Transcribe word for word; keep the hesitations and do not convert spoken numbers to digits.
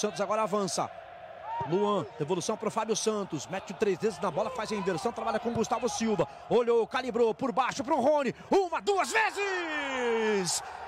Santos agora avança. Luan, devolução para o Fábio Santos, mete três dedos na bola, faz a inversão, trabalha com Gustavo Silva, olhou, calibrou por baixo para o Rony, uma, duas vezes!